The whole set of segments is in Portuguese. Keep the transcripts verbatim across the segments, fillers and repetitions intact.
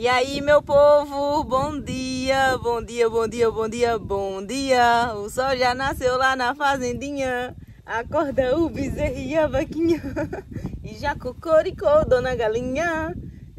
aí, meu povo, bom dia, bom dia, bom dia, bom dia, bom dia. O sol já nasceu lá na fazendinha. Acorda o bezerro e a vaquinha. E já cocoricou, dona galinha.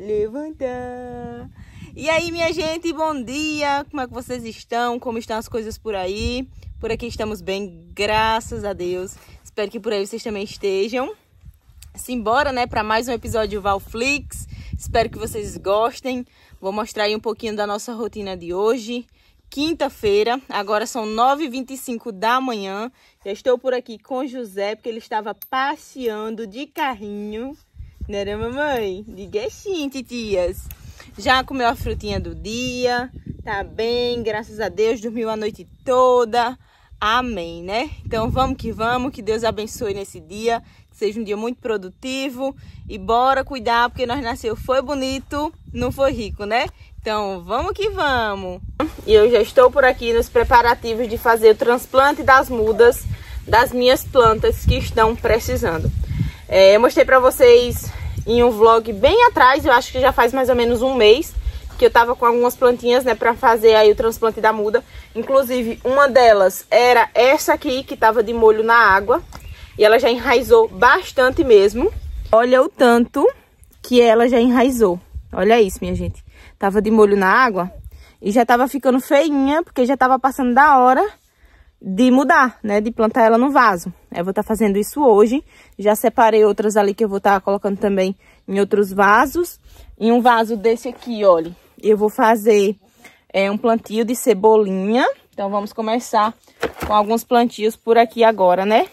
Levanta. E aí, minha gente, bom dia. Como é que vocês estão? Como estão as coisas por aí? Por aqui estamos bem, graças a Deus. Espero que por aí vocês também estejam. Simbora, né, para mais um episódio Valflix. Espero que vocês gostem. Vou mostrar aí um pouquinho da nossa rotina de hoje. Quinta-feira, agora são nove e vinte e cinco da manhã. Já estou por aqui com o José, porque ele estava passeando de carrinho. Né, mamãe? Diga sim, titias. Já comeu a frutinha do dia. Tá bem, graças a Deus. Dormiu a noite toda. Amém, né? Então vamos que vamos, que Deus abençoe nesse dia, que seja um dia muito produtivo e bora cuidar, porque nós nasceu foi bonito, não foi rico, né? Então vamos que vamos. E eu já estou por aqui nos preparativos de fazer o transplante das mudas das minhas plantas que estão precisando. É, eu mostrei para vocês em um vlog bem atrás, eu acho que já faz mais ou menos um mês, que eu tava com algumas plantinhas, né, para fazer aí o transplante da muda. Inclusive, uma delas era essa aqui, que tava de molho na água. E ela já enraizou bastante mesmo. Olha o tanto que ela já enraizou. Olha isso, minha gente. Tava de molho na água e já tava ficando feinha, porque já tava passando da hora de mudar, né, de plantar ela no vaso. Eu vou estar fazendo isso hoje. Já separei outras ali que eu vou estar colocando também em outros vasos. Em um vaso desse aqui, olha, eu vou fazer é, um plantio de cebolinha. Então, vamos começar com alguns plantios por aqui agora, né?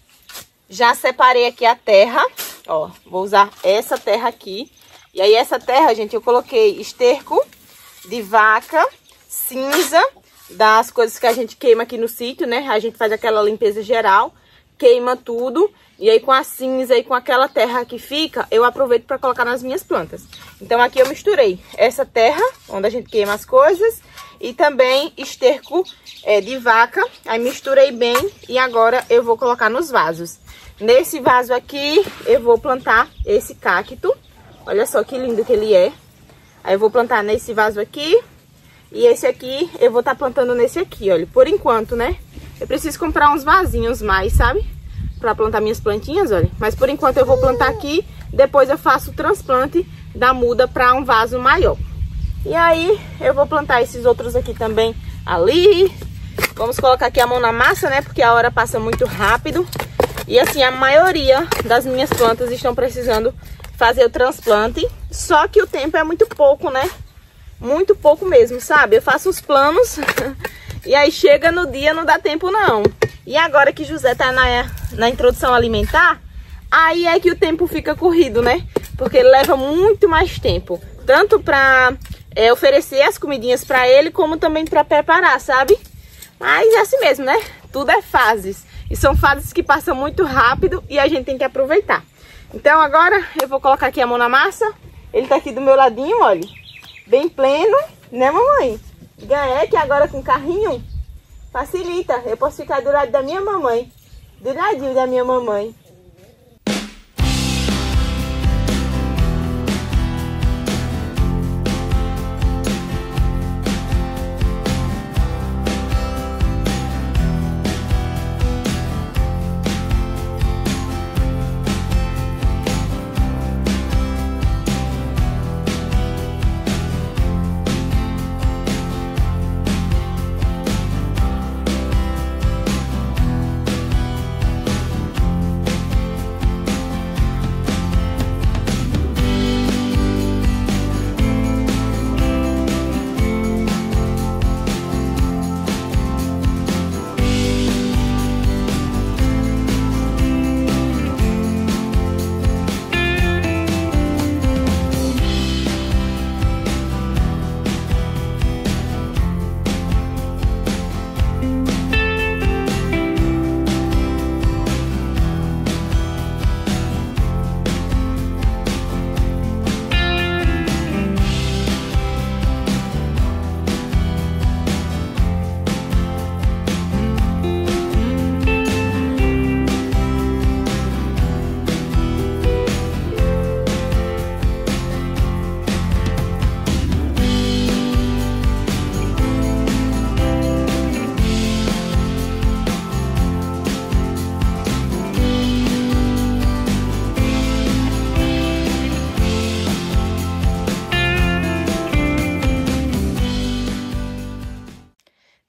Já separei aqui a terra, ó. Vou usar essa terra aqui. E aí, essa terra, gente, eu coloquei esterco de vaca, cinza, das coisas que a gente queima aqui no sítio, né? A gente faz aquela limpeza geral, queima tudo. E aí, com a cinza e com aquela terra que fica, eu aproveito para colocar nas minhas plantas. Então, aqui eu misturei essa terra, onde a gente queima as coisas, e também esterco é, de vaca. Aí, misturei bem e agora eu vou colocar nos vasos. Nesse vaso aqui, eu vou plantar esse cacto. Olha só que lindo que ele é. Aí, eu vou plantar nesse vaso aqui. E esse aqui, eu vou estar tá plantando nesse aqui, olha. Por enquanto, né? Eu preciso comprar uns vasinhos mais, sabe? Para plantar minhas plantinhas, olha. Mas por enquanto eu vou plantar aqui. Depois eu faço o transplante da muda para um vaso maior. E aí eu vou plantar esses outros aqui também ali. Vamos colocar aqui a mão na massa, né? Porque a hora passa muito rápido. E assim, a maioria das minhas plantas estão precisando fazer o transplante. Só que o tempo é muito pouco, né? Muito pouco mesmo, sabe? Eu faço os planos e aí chega no dia, não dá tempo não. E agora que José tá na, na introdução alimentar, aí é que o tempo fica corrido, né? Porque ele leva muito mais tempo. Tanto pra é, oferecer as comidinhas pra ele, como também pra preparar, sabe? Mas é assim mesmo, né? Tudo é fases. E são fases que passam muito rápido e a gente tem que aproveitar. Então agora eu vou colocar aqui a mão na massa. Ele tá aqui do meu ladinho, olha. Bem pleno, né, mamãe? Ganhei que agora com carrinho facilita. Eu posso ficar do lado da minha mamãe. Do ladinho da minha mamãe.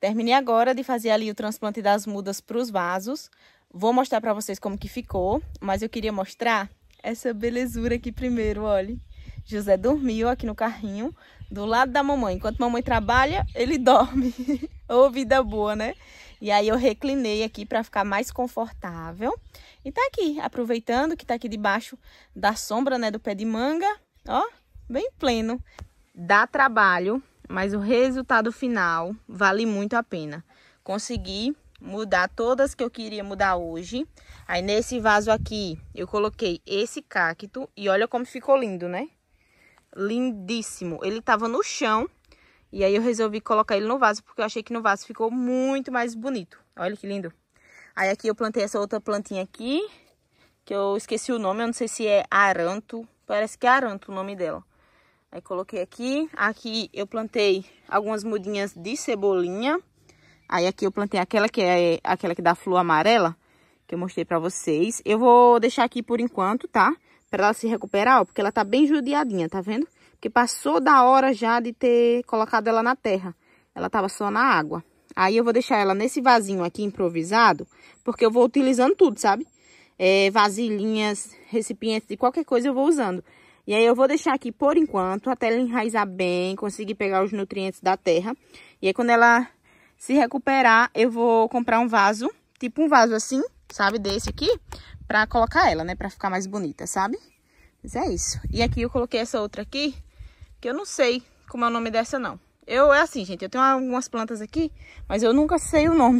Terminei agora de fazer ali o transplante das mudas para os vasos. Vou mostrar para vocês como que ficou, mas eu queria mostrar essa belezura aqui primeiro, olha. José dormiu aqui no carrinho, do lado da mamãe. Enquanto mamãe trabalha, ele dorme. Ô, vida boa, né? E aí eu reclinei aqui para ficar mais confortável. E tá aqui, aproveitando que tá aqui debaixo da sombra, né, do pé de manga. Ó, bem pleno. Dá trabalho, mas o resultado final vale muito a pena. Consegui mudar todas que eu queria mudar hoje. Aí nesse vaso aqui eu coloquei esse cacto e olha como ficou lindo, né? Lindíssimo. Ele tava no chão e aí eu resolvi colocar ele no vaso porque eu achei que no vaso ficou muito mais bonito. Olha que lindo. Aí aqui eu plantei essa outra plantinha aqui, que eu esqueci o nome, eu não sei se é aranto, parece que é aranto o nome dela. Aí coloquei aqui, aqui eu plantei algumas mudinhas de cebolinha. Aí aqui eu plantei aquela que é aquela que dá flor amarela, que eu mostrei pra vocês. Eu vou deixar aqui por enquanto, tá? Pra ela se recuperar, ó, porque ela tá bem judiadinha, tá vendo? Porque passou da hora já de ter colocado ela na terra. Ela tava só na água. Aí eu vou deixar ela nesse vasinho aqui improvisado, porque eu vou utilizando tudo, sabe? É, vasilhinhas, recipientes, de qualquer coisa eu vou usando. E aí eu vou deixar aqui por enquanto, até ela enraizar bem, conseguir pegar os nutrientes da terra. E aí quando ela se recuperar, eu vou comprar um vaso, tipo um vaso assim, sabe, desse aqui, pra colocar ela, né, pra ficar mais bonita, sabe? Mas é isso. E aqui eu coloquei essa outra aqui, que eu não sei como é o nome dessa, não. Eu, é assim, gente, eu tenho algumas plantas aqui, mas eu nunca sei o nome.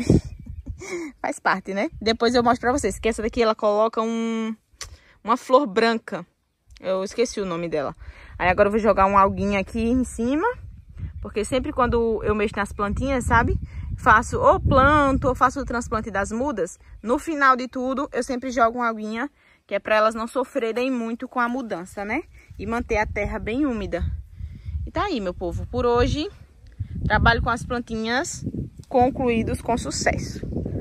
Faz parte, né? Depois eu mostro pra vocês, que essa daqui ela coloca um, uma flor branca. Eu esqueci o nome dela. Aí agora eu vou jogar um alguinho aqui em cima. Porque sempre quando eu mexo nas plantinhas, sabe? Faço ou planto ou faço o transplante das mudas. No final de tudo, eu sempre jogo uma aguinha. Que é para elas não sofrerem muito com a mudança, né? E manter a terra bem úmida. E tá aí, meu povo. Por hoje, trabalho com as plantinhas concluídos com sucesso.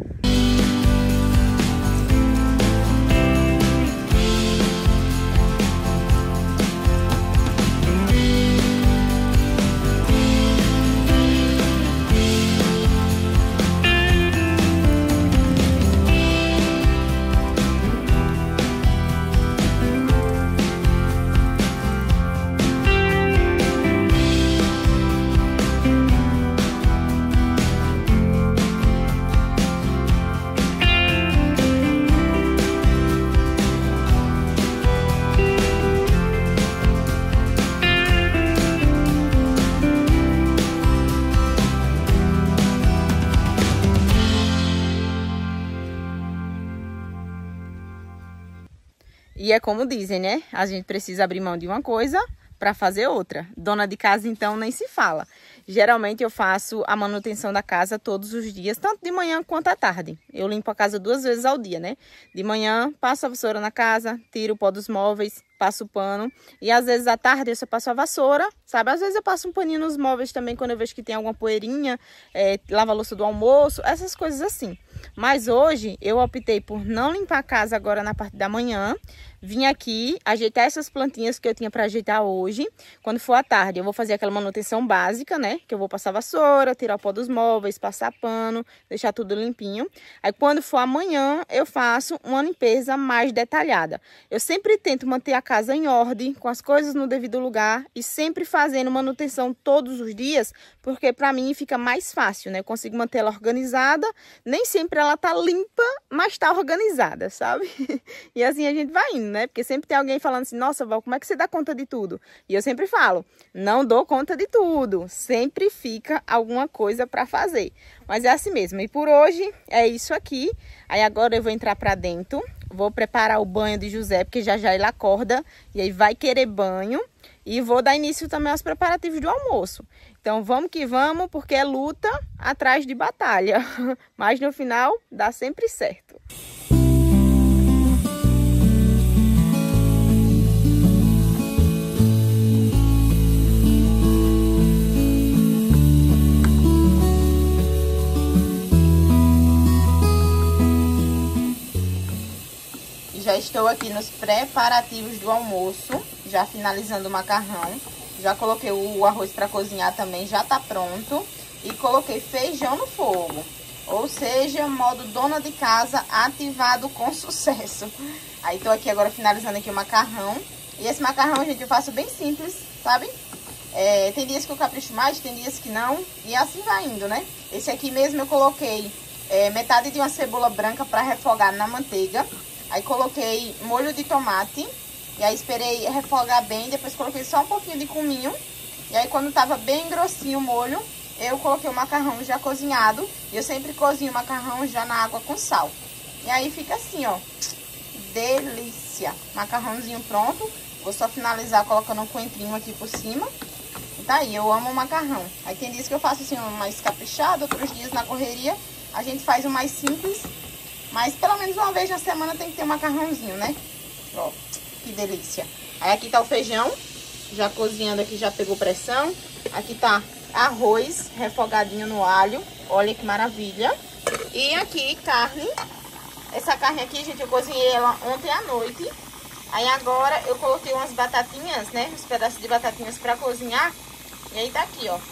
E é como dizem, né? A gente precisa abrir mão de uma coisa para fazer outra. Dona de casa, então, nem se fala. Geralmente eu faço a manutenção da casa todos os dias, tanto de manhã quanto à tarde. Eu limpo a casa duas vezes ao dia, né? De manhã, passo a vassoura na casa, tiro o pó dos móveis, passo o pano. E às vezes à tarde eu só passo a vassoura, sabe? Às vezes eu passo um paninho nos móveis também, quando eu vejo que tem alguma poeirinha, é, lavo a louça do almoço, essas coisas assim. Mas hoje eu optei por não limpar a casa agora na parte da manhã. Vim aqui ajeitar essas plantinhas que eu tinha para ajeitar hoje. Quando for à tarde eu vou fazer aquela manutenção básica, né? Que eu vou passar vassoura, tirar o pó dos móveis, passar pano, deixar tudo limpinho. Aí quando for amanhã eu faço uma limpeza mais detalhada. Eu sempre tento manter a casa em ordem, com as coisas no devido lugar e sempre fazendo manutenção todos os dias, porque para mim fica mais fácil, né? Eu consigo manter ela organizada, nem sempre ela tá limpa, mas tá organizada, sabe? E assim a gente vai indo, né? Porque sempre tem alguém falando assim, nossa, Val, como é que você dá conta de tudo? E eu sempre falo, não dou conta de tudo, sempre fica alguma coisa para fazer. Mas é assim mesmo. E por hoje é isso aqui. Aí agora eu vou entrar para dentro, vou preparar o banho de José, porque já já ele acorda e aí vai querer banho. E vou dar início também aos preparativos do almoço. Então vamos que vamos, porque é luta atrás de batalha. Mas no final dá sempre certo. Já estou aqui nos preparativos do almoço, já finalizando o macarrão. Já coloquei o arroz para cozinhar também, já tá pronto. e coloquei feijão no fogo. Ou seja, modo dona de casa ativado com sucesso. Aí tô aqui agora finalizando aqui o macarrão. E esse macarrão, gente, eu faço bem simples, sabe? É, tem dias que eu capricho mais, tem dias que não. E assim vai indo, né? Esse aqui mesmo eu coloquei é, metade de uma cebola branca para refogar na manteiga. Aí coloquei molho de tomate. E aí esperei refogar bem. Depois coloquei só um pouquinho de cominho. E aí quando tava bem grossinho o molho, eu coloquei o macarrão já cozinhado. E eu sempre cozinho o macarrão já na água com sal. E aí fica assim, ó. Delícia. Macarrãozinho pronto. Vou só finalizar colocando um coentrinho aqui por cima. E tá aí, eu amo o macarrão. Aí tem dias que eu faço assim, um mais caprichado. Outros dias na correria a gente faz o mais simples. Mas pelo menos uma vez na semana tem que ter um macarrãozinho, né? Ó, que delícia. Aí aqui tá o feijão. Já cozinhando aqui, já pegou pressão. Aqui tá arroz refogadinho no alho. Olha que maravilha. E aqui carne. Essa carne aqui, gente, eu cozinhei ela ontem à noite. Aí agora eu coloquei umas batatinhas, né? Uns pedaços de batatinhas pra cozinhar. E aí tá aqui, ó.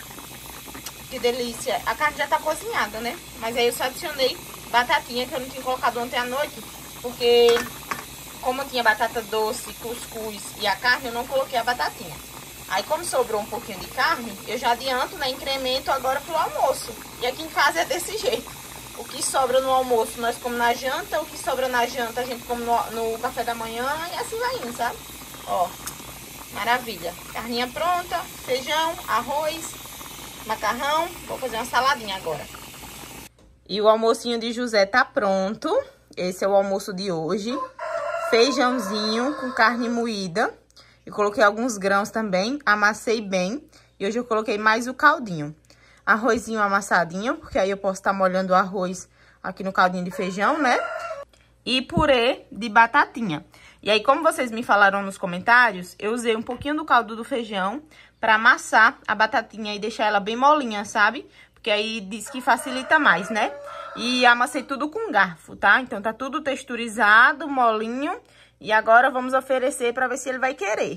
Que delícia. A carne já tá cozinhada, né? Mas aí eu só adicionei batatinha que eu não tinha colocado ontem à noite. Porque como eu tinha batata doce, cuscuz e a carne, eu não coloquei a batatinha. Aí como sobrou um pouquinho de carne, eu já adianto, né? Incremento agora pro almoço. E aqui em casa é desse jeito. O que sobra no almoço nós comemos na janta, o que sobra na janta a gente come no, no café da manhã e assim vai indo, sabe? Ó, maravilha. Carninha pronta, feijão, arroz, macarrão. Vou fazer uma saladinha agora. E o almocinho de José tá pronto. Esse é o almoço de hoje. Feijãozinho com carne moída. Eu coloquei alguns grãos também, amassei bem. E hoje eu coloquei mais o caldinho. Arrozinho amassadinho, porque aí eu posso estar molhando o arroz aqui no caldinho de feijão, né? E purê de batatinha. E aí, como vocês me falaram nos comentários, eu usei um pouquinho do caldo do feijão pra amassar a batatinha e deixar ela bem molinha, sabe? Porque aí diz que facilita mais, né? E amassei tudo com garfo, tá? Então tá tudo texturizado, molinho. E agora vamos oferecer pra ver se ele vai querer.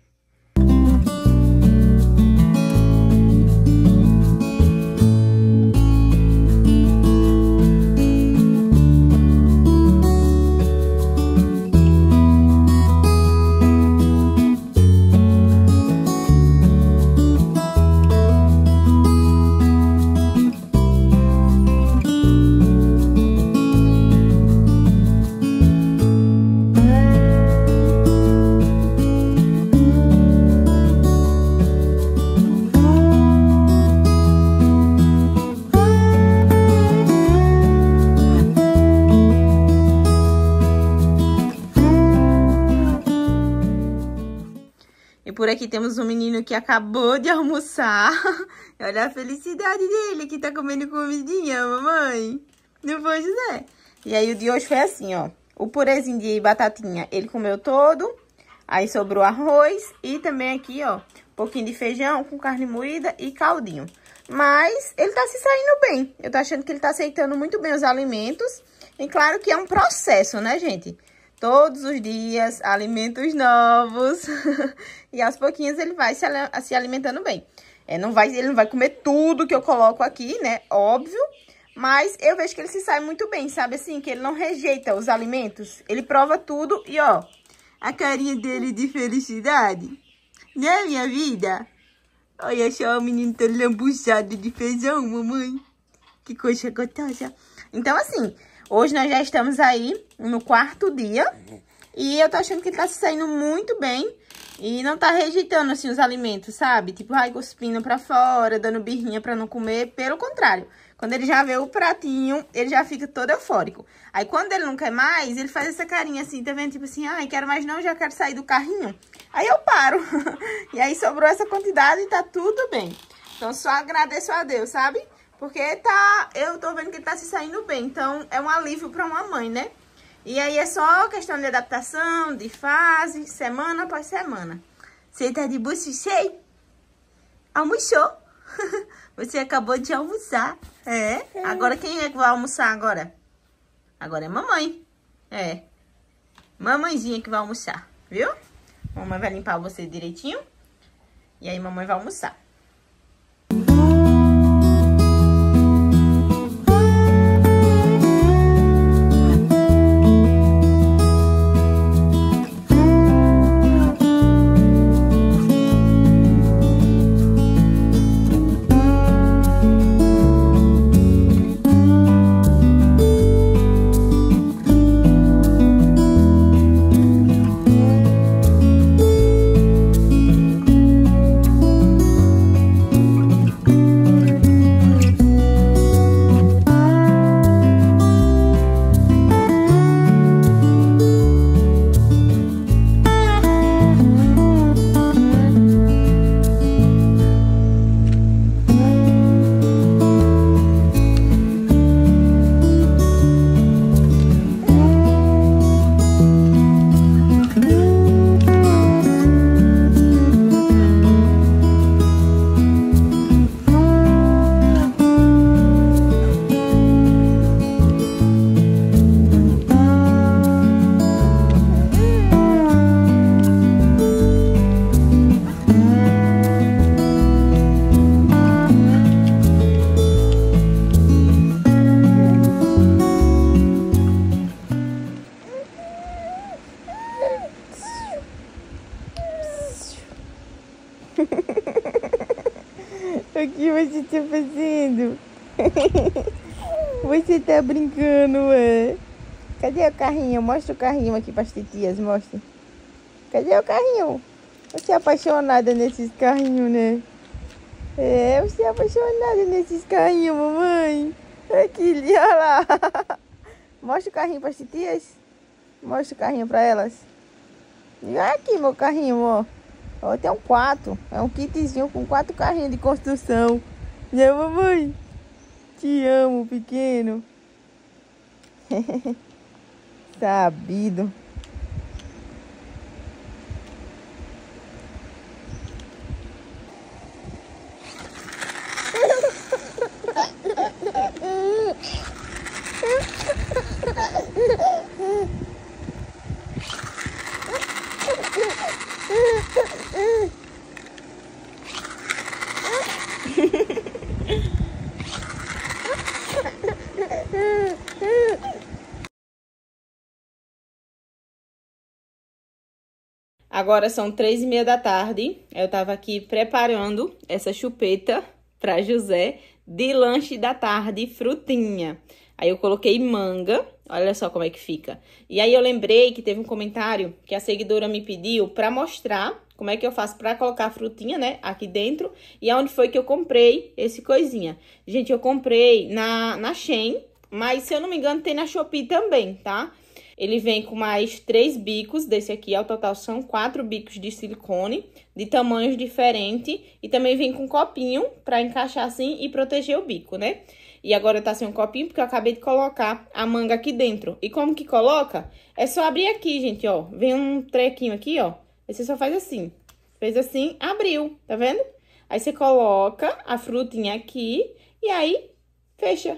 Por aqui temos um menino que acabou de almoçar. Olha a felicidade dele, que tá comendo comidinha, mamãe. Não foi, José? E aí o de hoje foi assim, ó. O purezinho de batatinha, ele comeu todo. Aí sobrou arroz e também aqui, ó, um pouquinho de feijão com carne moída e caldinho. Mas ele tá se saindo bem. Eu tô achando que ele tá aceitando muito bem os alimentos. E claro que é um processo, né, gente? Todos os dias, alimentos novos. E aos pouquinhos ele vai se, se alimentando bem. É, não vai, ele não vai comer tudo que eu coloco aqui, né? Óbvio. Mas eu vejo que ele se sai muito bem, sabe assim? Que ele não rejeita os alimentos. Ele prova tudo e, ó, a carinha dele de felicidade. Né, minha vida? Olha só o menino todo lambuçado de feijão, mamãe. Que coisa gostosa. Então, assim... Hoje nós já estamos aí no quarto dia e eu tô achando que ele tá se saindo muito bem e não tá rejeitando, assim, os alimentos, sabe? Tipo, ai, cuspindo pra fora, dando birrinha pra não comer. Pelo contrário, quando ele já vê o pratinho, ele já fica todo eufórico. Aí, quando ele não quer mais, ele faz essa carinha assim, tá vendo? Tipo assim, ai, quero mais não, já quero sair do carrinho. Aí eu paro. E aí sobrou essa quantidade e tá tudo bem. Então, só agradeço a Deus, sabe? Porque tá, eu tô vendo que ele tá se saindo bem, então é um alívio pra uma mãe, né? E aí é só questão de adaptação, de fase, semana após semana. Você tá de bucho cheio? Almoçou? Você acabou de almoçar. É? Agora quem é que vai almoçar agora? Agora é mamãe. É. Mamãezinha que vai almoçar, viu? Mamãe vai limpar você direitinho. E aí mamãe vai almoçar. você tá fazendo? Você tá brincando, é? Cadê o carrinho? Mostra o carrinho aqui para as titias, mostra. Cadê o carrinho? Você é apaixonada nesses carrinhos, né? É, você é apaixonada nesses carrinhos, mamãe. Aqui, olha lá. Mostra o carrinho para as titias. Mostra o carrinho para elas. E olha aqui meu carrinho, ó. Ó, tem um quatro. É um kitzinho com quatro carrinhos de construção. Né, mamãe? Te amo, pequeno. Sabido. Agora são três e meia da tarde. Eu tava aqui preparando essa chupeta para José de lanche da tarde, frutinha. Aí eu coloquei manga, olha só como é que fica. E aí eu lembrei que teve um comentário que a seguidora me pediu para mostrar como é que eu faço para colocar a frutinha, né, aqui dentro. E aonde foi que eu comprei esse coisinha. Gente, eu comprei na, na Shein, mas se eu não me engano tem na Shopee também, tá? Ele vem com mais três bicos desse aqui, ao total são quatro bicos de silicone, de tamanhos diferentes. E também vem com um copinho pra encaixar assim e proteger o bico, né? E agora tá sem um copinho porque eu acabei de colocar a manga aqui dentro. E como que coloca? É só abrir aqui, gente, ó. Vem um trequinho aqui, ó. Aí você só faz assim. Fez assim, abriu, tá vendo? Aí você coloca a frutinha aqui e aí fecha.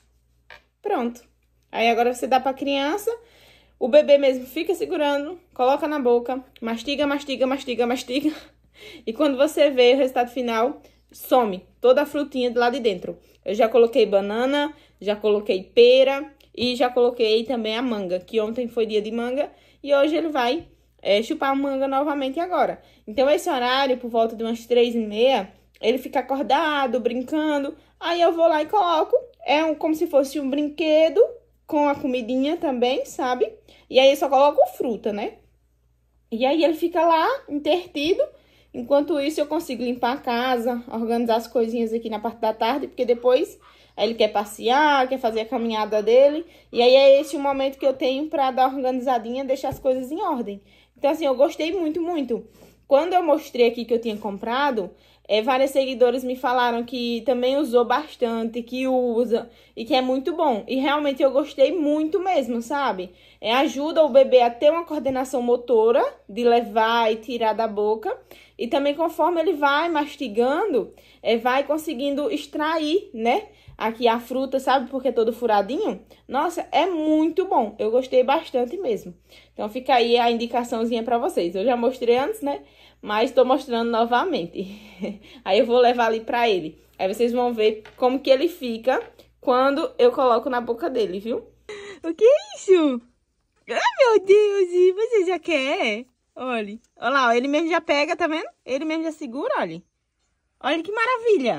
Pronto. Aí agora você dá pra criança... O bebê mesmo fica segurando, coloca na boca, mastiga, mastiga, mastiga, mastiga. E quando você vê o resultado final, some toda a frutinha do lado de dentro. Eu já coloquei banana, já coloquei pera e já coloquei também a manga, que ontem foi dia de manga e hoje ele vai é, chupar a manga novamente agora. Então esse horário, por volta de umas três e meia, ele fica acordado, brincando. Aí eu vou lá e coloco, é um, como se fosse um brinquedo com a comidinha também, sabe? E aí eu só coloco fruta, né? E aí ele fica lá, intertido. Enquanto isso eu consigo limpar a casa, organizar as coisinhas aqui na parte da tarde. Porque depois ele quer passear, quer fazer a caminhada dele. E aí é esse o momento que eu tenho pra dar uma organizadinha, deixar as coisas em ordem. Então assim, eu gostei muito, muito. Quando eu mostrei aqui que eu tinha comprado... É, várias seguidoras me falaram que também usou bastante, que usa e que é muito bom. E realmente eu gostei muito mesmo, sabe? É, ajuda o bebê a ter uma coordenação motora de levar e tirar da boca. E também conforme ele vai mastigando, é, vai conseguindo extrair, né? Aqui a fruta, sabe? Porque é todo furadinho. Nossa, é muito bom. Eu gostei bastante mesmo. Então fica aí a indicaçãozinha pra vocês. Eu já mostrei antes, né? Mas tô mostrando novamente. Aí eu vou levar ali pra ele. Aí vocês vão ver como que ele fica quando eu coloco na boca dele, viu? O que é isso? Ai, meu Deus, e você já quer? Olha, olha lá, ó, ele mesmo já pega, tá vendo? Ele mesmo já segura, olha. Olha que maravilha.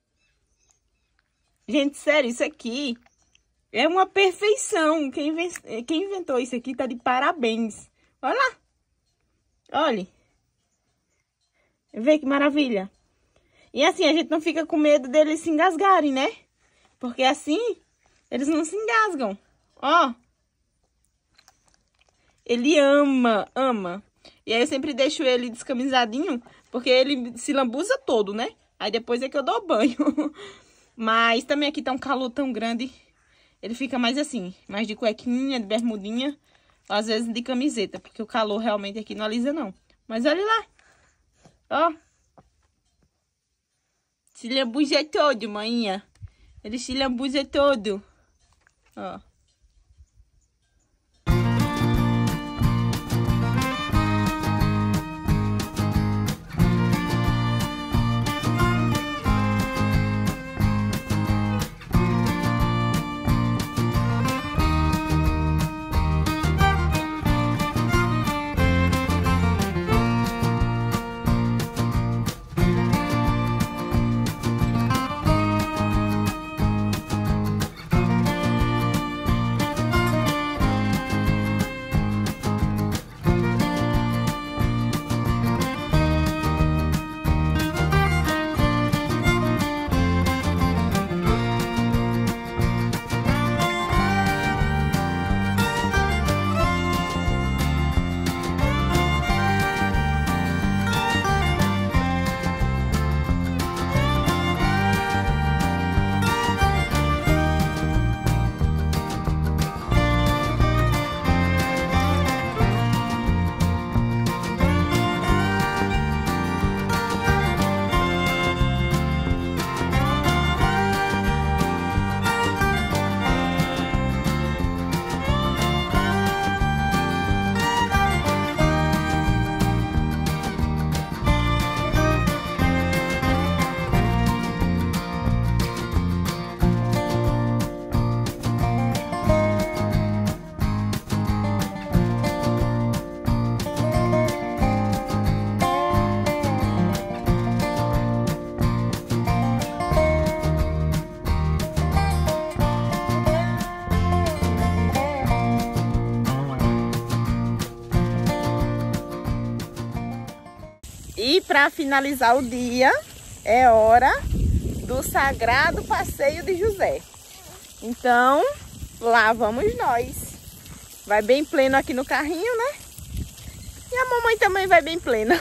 Gente, sério, isso aqui é uma perfeição. Quem, inven... Quem inventou isso aqui tá de parabéns. Olha lá. Olha. Vê que maravilha. E assim, a gente não fica com medo deles se engasgarem, né? Porque assim, eles não se engasgam. Ó. Ele ama, ama. E aí eu sempre deixo ele descamisadinho, porque ele se lambuza todo, né? Aí depois é que eu dou banho. Mas também aqui tá um calor tão grande. Ele fica mais assim, mais de cuequinha, de bermudinha. Ou às vezes de camiseta, porque o calor realmente aqui não alisa não. Mas olha lá. Ó. Se lambuza todo, manhinha. Ele se lambuza todo. Ó. E para finalizar o dia, é hora do sagrado passeio de José. Então, lá vamos nós. Vai bem pleno aqui no carrinho, né? E a mamãe também vai bem plena.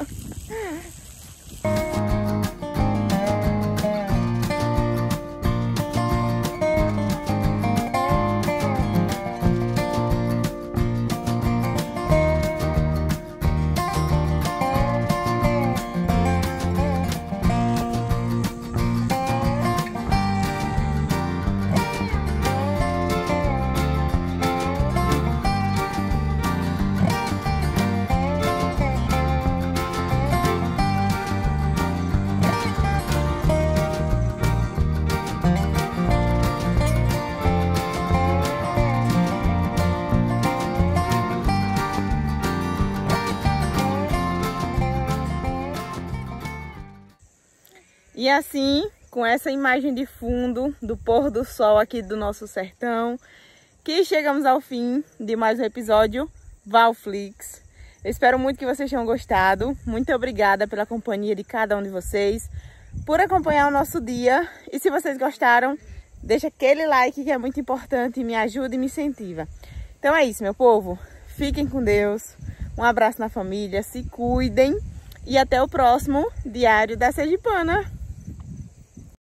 E assim, com essa imagem de fundo do pôr do sol aqui do nosso sertão, que chegamos ao fim de mais um episódio Valflix. Eu espero muito que vocês tenham gostado. Muito obrigada pela companhia de cada um de vocês, por acompanhar o nosso dia. E se vocês gostaram, deixa aquele like que é muito importante, me ajuda e me incentiva. Então é isso, meu povo. Fiquem com Deus. Um abraço na família, se cuidem e até o próximo Diário da Sergipana.